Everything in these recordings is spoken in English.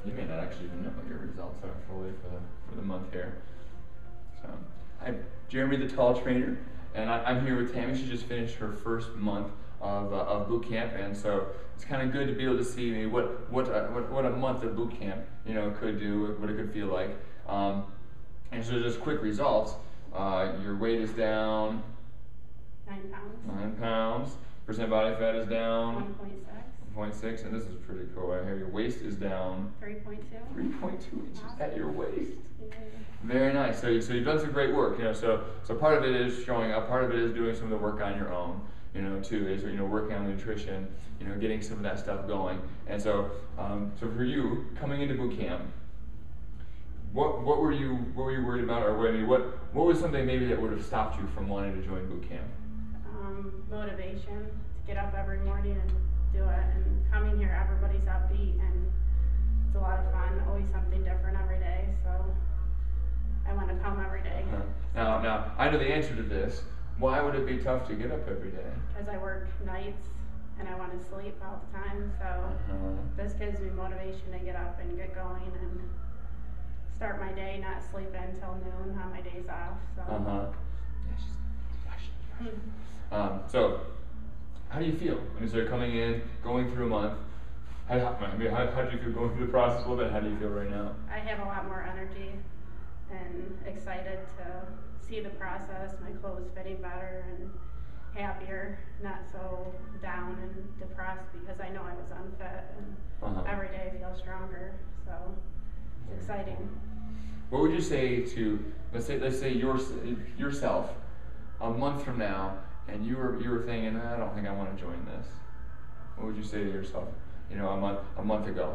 You may not actually even know what your results are fully for the month here. So, I'm Jeremy, the tall trainer, and I'm here with Tammy. She just finished her first month of boot camp, and so it's kind of good to be able to see maybe what a month of boot camp could do, what it could feel like. And so just quick results. Your weight is down 9 pounds. 9 pounds. Percent body fat is down 1.6. 1.6, and this is pretty cool. Right here, your waist is down 3.2. 3.2 inches at your waist. Yeah. Very nice. So you've done some great work. So part of it is showing up. Part of it is doing some of the work on your own. Too is working on the nutrition. Getting some of that stuff going. And so so for you coming into boot camp, what were you worried about, or what was something maybe that would have stopped you from wanting to join boot camp? Motivation to get up every morning and do it. And coming here, everybody's upbeat, and it's a lot of fun. Always something different every day. So I want to come every day. Now I know the answer to this. Why would it be tough to get up every day? Because I work nights and I want to sleep all the time. So this gives me motivation to get up and get going and start my day, not sleep until noon on my days off. So. So, how do you feel when you start coming in, going through a month? How do you feel going through the process a little bit? How do you feel right now? I have a lot more energy and excited to see the process, my clothes fitting better and happier, not so down and depressed because I know I was unfit, and every day I feel stronger, so it's exciting. What would you say to, let's say yourself a month from now, and you were thinking, I don't think I want to join this? What would you say to yourself, a month ago?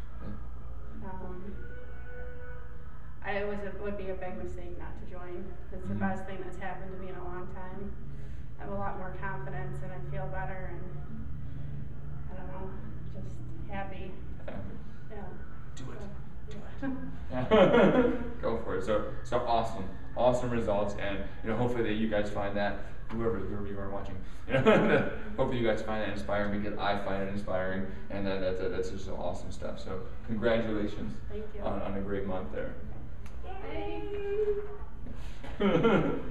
It would be a big mistake not to join. It's the best thing that's happened to me in a long time. I have a lot more confidence and I feel better, and I don't know, just happy. Yeah. Do it. Do it. Yeah. Go for it. So awesome results, and hopefully that you guys find that whoever you are watching, hopefully you guys find that inspiring, because I find it inspiring, and that's just awesome stuff. So congratulations. Thank you. On a great month there. Yay.